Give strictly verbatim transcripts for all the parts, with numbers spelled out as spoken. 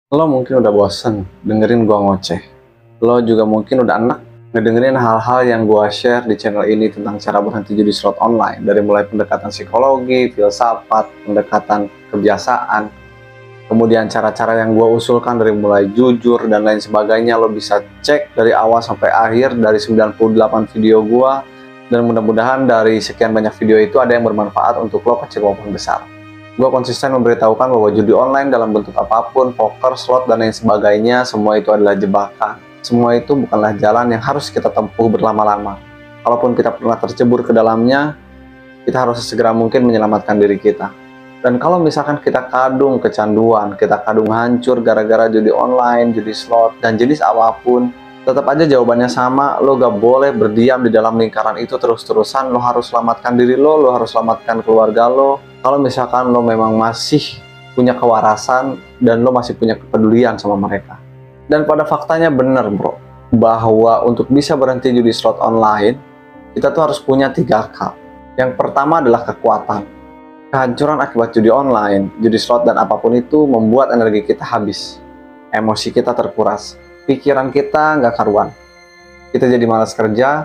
Lo mungkin udah bosen dengerin gua ngoceh. Lo juga mungkin udah enak ngedengerin hal-hal yang gua share di channel ini tentang cara berhenti judi slot online. Dari mulai pendekatan psikologi, filsafat, pendekatan kebiasaan, kemudian cara-cara yang gua usulkan dari mulai jujur dan lain sebagainya. Lo bisa cek dari awal sampai akhir dari sembilan puluh delapan video gua. Dan mudah-mudahan dari sekian banyak video itu ada yang bermanfaat untuk lo kecil maupun besar. Gue konsisten memberitahukan bahwa judi online dalam bentuk apapun, poker, slot, dan lain sebagainya, semua itu adalah jebakan. Semua itu bukanlah jalan yang harus kita tempuh berlama-lama. Kalaupun kita pernah tercebur ke dalamnya, kita harus segera mungkin menyelamatkan diri kita. Dan kalau misalkan kita kadung kecanduan, kita kadung hancur gara-gara judi online, judi slot, dan jenis apapun, tetap aja jawabannya sama. Lo gak boleh berdiam di dalam lingkaran itu terus-terusan. Lo harus selamatkan diri lo, lo harus selamatkan keluarga lo. Kalau misalkan lo memang masih punya kewarasan dan lo masih punya kepedulian sama mereka. Dan pada faktanya bener bro, bahwa untuk bisa berhenti judi slot online, kita tuh harus punya tiga K. Yang pertama adalah kekuatan. Kehancuran akibat judi online, judi slot, dan apapun itu membuat energi kita habis. Emosi kita terkuras. Pikiran kita nggak karuan. Kita jadi malas kerja,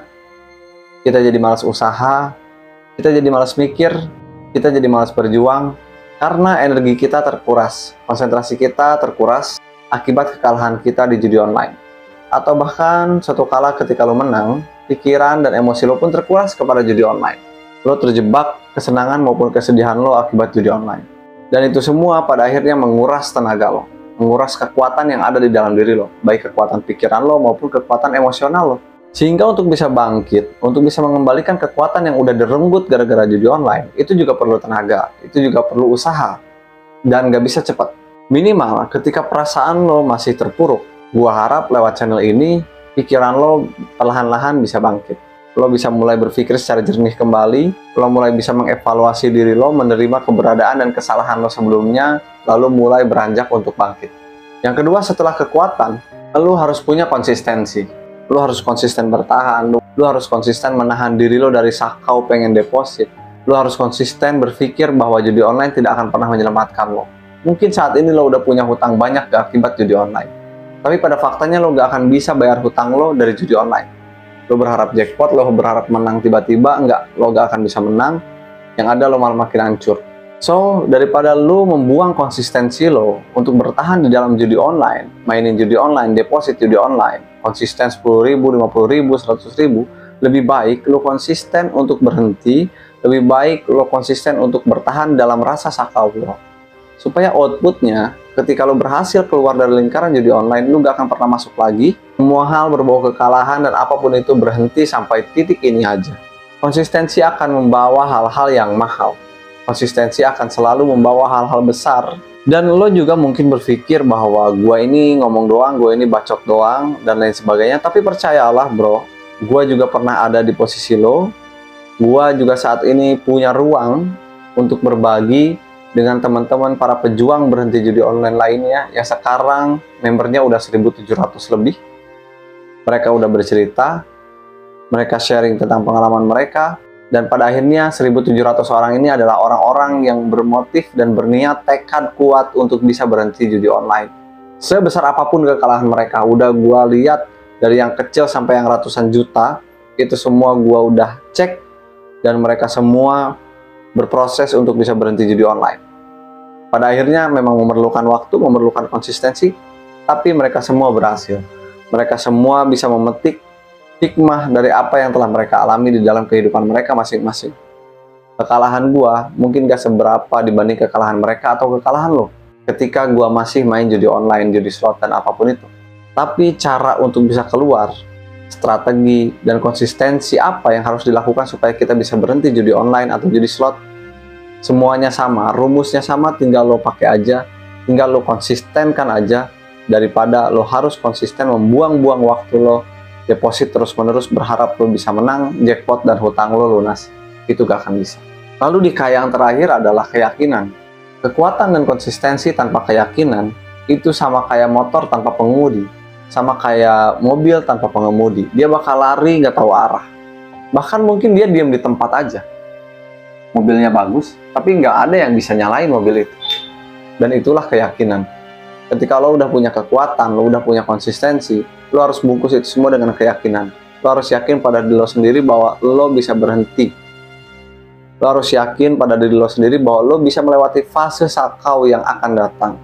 kita jadi malas usaha, kita jadi malas mikir, kita jadi malas berjuang, karena energi kita terkuras, konsentrasi kita terkuras akibat kekalahan kita di judi online. Atau bahkan suatu kala ketika lo menang, pikiran dan emosi lo pun terkuras kepada judi online. Lo terjebak kesenangan maupun kesedihan lo akibat judi online. Dan itu semua pada akhirnya menguras tenaga lo, menguras kekuatan yang ada di dalam diri lo, baik kekuatan pikiran lo maupun kekuatan emosional lo. Sehingga untuk bisa bangkit, untuk bisa mengembalikan kekuatan yang udah direnggut gara-gara judi online, itu juga perlu tenaga, itu juga perlu usaha, dan gak bisa cepat. Minimal ketika perasaan lo masih terpuruk, gua harap lewat channel ini, pikiran lo perlahan-lahan bisa bangkit. Lo bisa mulai berpikir secara jernih kembali, lo mulai bisa mengevaluasi diri lo, menerima keberadaan dan kesalahan lo sebelumnya, lalu mulai beranjak untuk bangkit. Yang kedua, setelah kekuatan, lo harus punya konsistensi. Lo harus konsisten bertahan, lo, lo harus konsisten menahan diri lo dari sakau pengen deposit. Lo harus konsisten berpikir bahwa judi online tidak akan pernah menyelamatkan lo. Mungkin saat ini lo udah punya hutang banyak gak akibat judi online, tapi pada faktanya lo gak akan bisa bayar hutang lo dari judi online. Lo berharap jackpot, lo berharap menang tiba-tiba, enggak, lo gak akan bisa menang. Yang ada lo malah makin hancur. So, daripada lo membuang konsistensi lo untuk bertahan di dalam judi online, mainin judi online, deposit judi online, konsisten sepuluh ribu, lima puluh ribu, seratus ribu, lebih baik lo konsisten untuk berhenti, lebih baik lo konsisten untuk bertahan dalam rasa sakau lo. Supaya outputnya, ketika lo berhasil keluar dari lingkaran judi online, lo gak akan pernah masuk lagi. Semua hal berbau kekalahan dan apapun itu berhenti sampai titik ini aja. Konsistensi akan membawa hal-hal yang mahal. Konsistensi akan selalu membawa hal-hal besar. Dan lo juga mungkin berpikir bahwa gue ini ngomong doang, gue ini bacot doang, dan lain sebagainya. Tapi percayalah bro, gue juga pernah ada di posisi lo. Gue juga saat ini punya ruang untuk berbagi dengan teman-teman para pejuang berhenti judi online lainnya yang sekarang membernya udah seribu tujuh ratus lebih. Mereka udah bercerita, mereka sharing tentang pengalaman mereka, dan pada akhirnya seribu tujuh ratus orang ini adalah orang-orang yang bermotif dan berniat tekad kuat untuk bisa berhenti judi online. Sebesar apapun kekalahan mereka, udah gua lihat dari yang kecil sampai yang ratusan juta, itu semua gua udah cek, dan mereka semua berproses untuk bisa berhenti judi online. Pada akhirnya memang memerlukan waktu, memerlukan konsistensi, tapi mereka semua berhasil. Mereka semua bisa memetik hikmah dari apa yang telah mereka alami di dalam kehidupan mereka masing-masing. Kekalahan gua mungkin gak seberapa dibanding kekalahan mereka atau kekalahan lo ketika gua masih main judi online, judi slot, dan apapun itu. Tapi cara untuk bisa keluar, strategi, dan konsistensi apa yang harus dilakukan supaya kita bisa berhenti judi online atau judi slot, semuanya sama, rumusnya sama, tinggal lo pakai aja, tinggal lo konsistenkan aja, daripada lo harus konsisten membuang-buang waktu lo, deposit terus-menerus berharap lo bisa menang, jackpot, dan hutang lo lunas. Itu gak akan bisa. Lalu di K yang terakhir adalah keyakinan. Kekuatan dan konsistensi tanpa keyakinan, itu sama kayak motor tanpa pengemudi, sama kayak mobil tanpa pengemudi. Dia bakal lari gak tahu arah. Bahkan mungkin dia diam di tempat aja. Mobilnya bagus, tapi nggak ada yang bisa nyalain mobil itu. Dan itulah keyakinan. Ketika lo udah punya kekuatan, lo udah punya konsistensi, lo harus bungkus itu semua dengan keyakinan. Lo harus yakin pada diri lo sendiri bahwa lo bisa berhenti. Lo harus yakin pada diri lo sendiri bahwa lo bisa melewati fase sakau yang akan datang.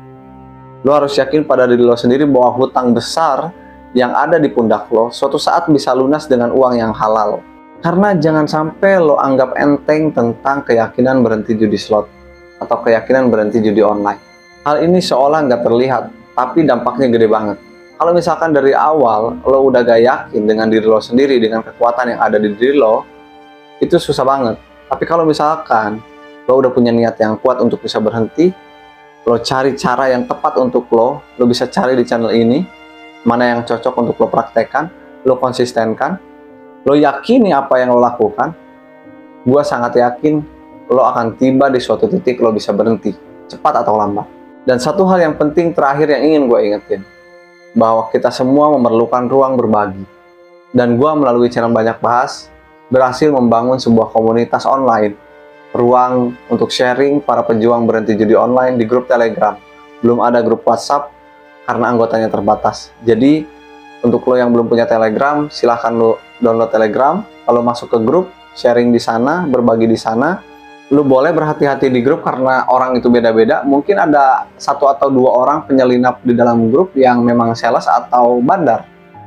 Lo harus yakin pada diri lo sendiri bahwa hutang besar yang ada di pundak lo suatu saat bisa lunas dengan uang yang halal. Karena jangan sampai lo anggap enteng tentang keyakinan berhenti judi slot atau keyakinan berhenti judi online. Hal ini seolah nggak terlihat, tapi dampaknya gede banget. Kalau misalkan dari awal lo udah gak yakin dengan diri lo sendiri, dengan kekuatan yang ada di diri lo, itu susah banget. Tapi kalau misalkan lo udah punya niat yang kuat untuk bisa berhenti, lo cari cara yang tepat untuk lo, lo bisa cari di channel ini, mana yang cocok untuk lo praktekkan, lo konsistenkan, lo yakini apa yang lo lakukan, gue sangat yakin lo akan tiba di suatu titik lo bisa berhenti, cepat atau lambat. Dan satu hal yang penting terakhir yang ingin gue ingetin, bahwa kita semua memerlukan ruang berbagi. Dan gue melalui channel Banyak Bahas, berhasil membangun sebuah komunitas online, ruang untuk sharing para pejuang berhenti judi online di grup Telegram. Belum ada grup WhatsApp, karena anggotanya terbatas. Jadi, untuk lo yang belum punya Telegram, silahkan lo download Telegram, kalau masuk ke grup, sharing di sana, berbagi di sana. Lu boleh berhati-hati di grup karena orang itu beda-beda. Mungkin ada satu atau dua orang penyelinap di dalam grup yang memang sales atau bandar.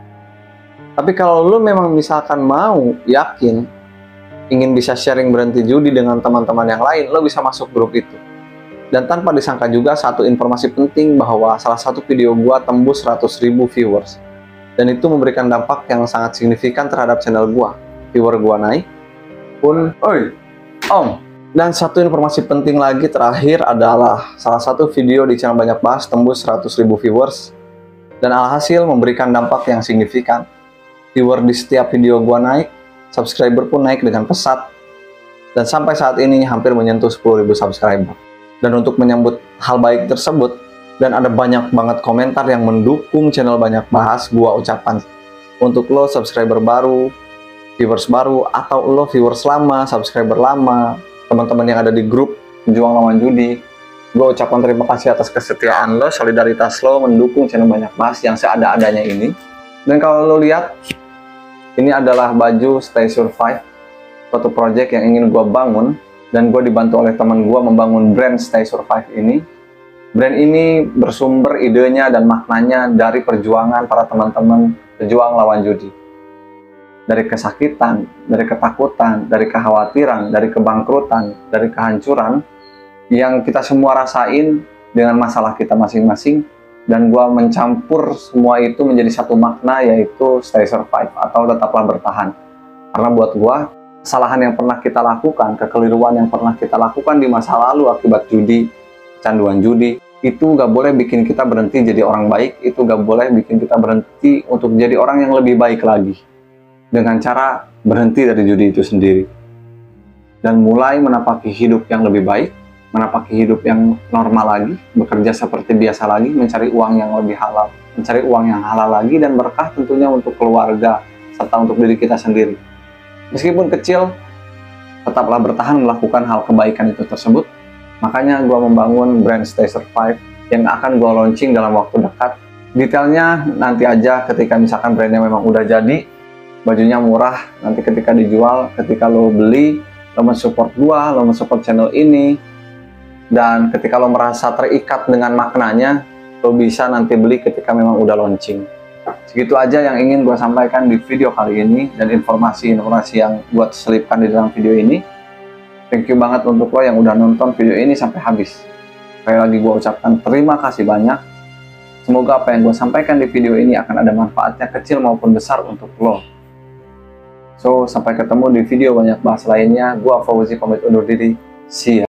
Tapi kalau lu memang misalkan mau, yakin, ingin bisa sharing berhenti judi dengan teman-teman yang lain, lu bisa masuk grup itu. Dan tanpa disangka juga satu informasi penting bahwa salah satu video gua tembus seratus ribu viewers. Dan itu memberikan dampak yang sangat signifikan terhadap channel gua. Viewer gua naik pun, oi, om. Dan satu informasi penting lagi terakhir adalah salah satu video di channel Banyak Bahas tembus seratus ribu viewers dan alhasil memberikan dampak yang signifikan. Viewer di setiap video gua naik, subscriber pun naik dengan pesat, dan sampai saat ini hampir menyentuh sepuluh ribu subscriber. Dan untuk menyambut hal baik tersebut, dan ada banyak banget komentar yang mendukung channel Banyak Bahas, gua ucapan untuk lo subscriber baru, viewers baru, atau lo viewers lama, subscriber lama, teman-teman yang ada di grup pejuang lawan judi, gue ucapkan terima kasih atas kesetiaan lo, solidaritas lo mendukung channel Banyak Bahas yang seada-adanya ini. Dan kalau lo lihat, ini adalah baju Stay Survive, suatu project yang ingin gue bangun, dan gue dibantu oleh teman gue membangun brand Stay Survive ini. Brand ini bersumber idenya dan maknanya dari perjuangan para teman-teman pejuang lawan judi. Dari kesakitan, dari ketakutan, dari kekhawatiran, dari kebangkrutan, dari kehancuran yang kita semua rasain dengan masalah kita masing-masing, dan gua mencampur semua itu menjadi satu makna, yaitu stay survive atau tetaplah bertahan. Karena buat gua, kesalahan yang pernah kita lakukan, kekeliruan yang pernah kita lakukan di masa lalu akibat judi, kecanduan judi, itu gak boleh bikin kita berhenti jadi orang baik, itu gak boleh bikin kita berhenti untuk jadi orang yang lebih baik lagi. Dengan cara berhenti dari judi itu sendiri dan mulai menapaki hidup yang lebih baik, menapaki hidup yang normal lagi, bekerja seperti biasa lagi, mencari uang yang lebih halal, mencari uang yang halal lagi dan berkah tentunya untuk keluarga serta untuk diri kita sendiri. Meskipun kecil, tetaplah bertahan melakukan hal kebaikan itu tersebut. Makanya gue membangun brand Stay Survive yang akan gue launching dalam waktu dekat. Detailnya nanti aja ketika misalkan brandnya memang udah jadi. Bajunya murah, nanti ketika dijual, ketika lo beli, lo mensupport gua, lo mensupport channel ini, dan ketika lo merasa terikat dengan maknanya, lo bisa nanti beli ketika memang udah launching. Segitu aja yang ingin gua sampaikan di video kali ini, dan informasi-informasi yang buat selipkan di dalam video ini. Thank you banget untuk lo yang udah nonton video ini sampai habis. Sekali lagi gua ucapkan terima kasih banyak. Semoga apa yang gua sampaikan di video ini akan ada manfaatnya kecil maupun besar untuk lo. So, sampai ketemu di video Banyak Bahas lainnya. Gua Fauzi pamit undur diri. See ya.